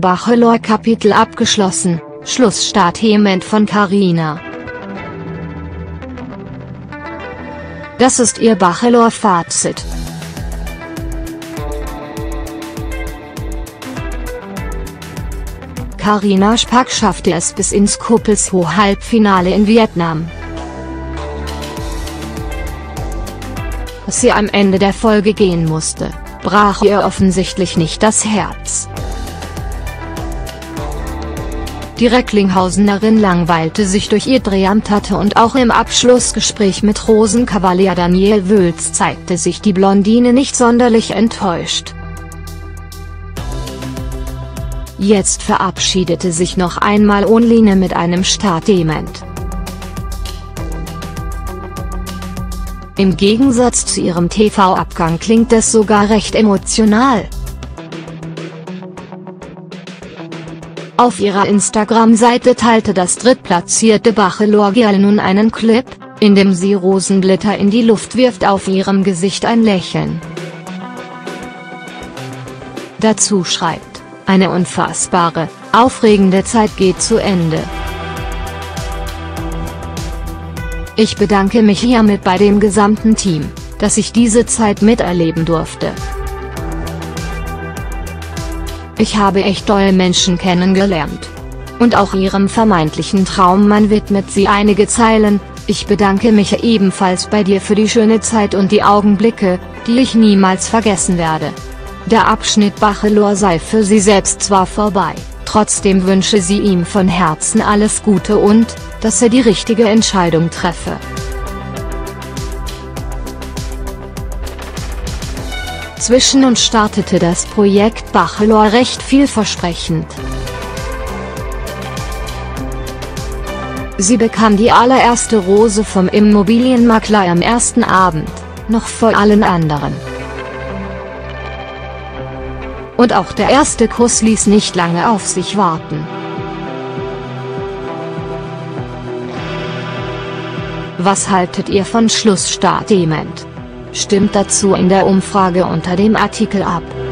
Bachelor-Kapitel abgeschlossen, Schlussstatement von Carina. Das ist ihr Bachelor-Fazit. Carina Spack schaffte es bis ins Kuppelshow-Halbfinale in Vietnam. Als sie am Ende der Folge gehen musste, brach ihr offensichtlich nicht das Herz. Die Recklinghausenerin langweilte sich durch ihr Drehamt hatte und auch im Abschlussgespräch mit Rosenkavalier Daniel Wülz zeigte sich die Blondine nicht sonderlich enttäuscht. Jetzt verabschiedete sich noch einmal Oline mit einem Statement. Im Gegensatz zu ihrem TV-Abgang klingt es sogar recht emotional. Auf ihrer Instagram-Seite teilte das drittplatzierte Bachelor-Girl nun einen Clip, in dem sie Rosenglitter in die Luft wirft, auf ihrem Gesicht ein Lächeln. Dazu schreibt: Eine unfassbare, aufregende Zeit geht zu Ende. Ich bedanke mich hiermit bei dem gesamten Team, dass ich diese Zeit miterleben durfte. Ich habe echt tolle Menschen kennengelernt. Und auch ihrem vermeintlichen Traummann widmet sie einige Zeilen: Ich bedanke mich ebenfalls bei dir für die schöne Zeit und die Augenblicke, die ich niemals vergessen werde. Der Abschnitt Bachelor sei für sie selbst zwar vorbei, trotzdem wünsche sie ihm von Herzen alles Gute und, dass er die richtige Entscheidung treffe. Zwischen uns startete das Projekt Bachelor recht vielversprechend. Sie bekam die allererste Rose vom Immobilienmakler am ersten Abend, noch vor allen anderen. Und auch der erste Kuss ließ nicht lange auf sich warten. Was haltet ihr von Schlussstatement? Stimmt dazu in der Umfrage unter dem Artikel ab.